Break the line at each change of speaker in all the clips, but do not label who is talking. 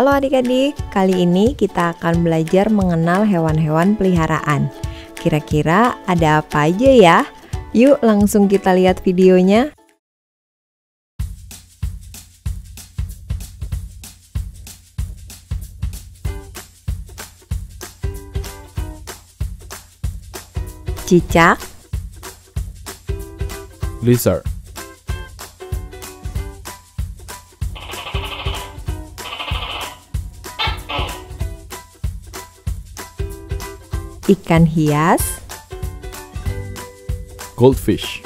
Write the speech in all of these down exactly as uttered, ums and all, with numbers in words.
Halo adik-adik, kali ini kita akan belajar mengenal hewan-hewan peliharaan. Kira-kira ada apa aja ya? Yuk langsung kita lihat videonya. Cicak,
lizard,
ikan hias,
goldfish,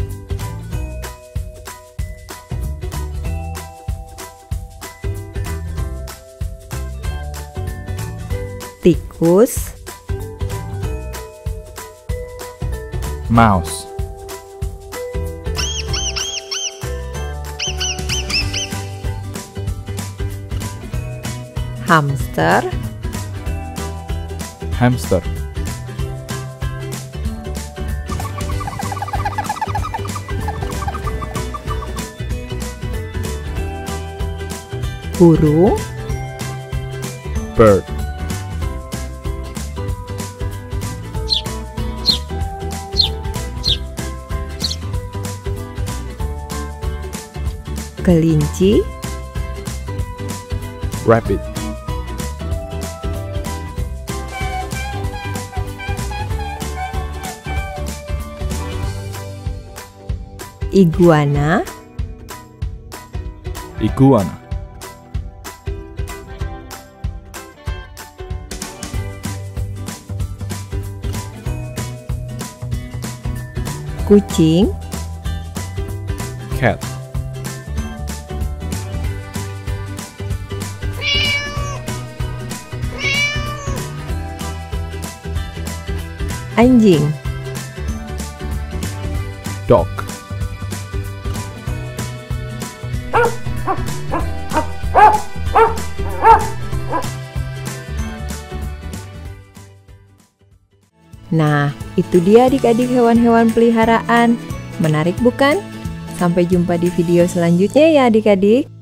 tikus,
mouse,
hamster,
hamster,
burung,
bird,
kelinci,
rabbit,
iguana,
iguana,
kucing,
cat,
anjing,
dog,
Nah, itu dia adik-adik hewan-hewan peliharaan. Menarik bukan? Sampai jumpa di video selanjutnya ya adik-adik.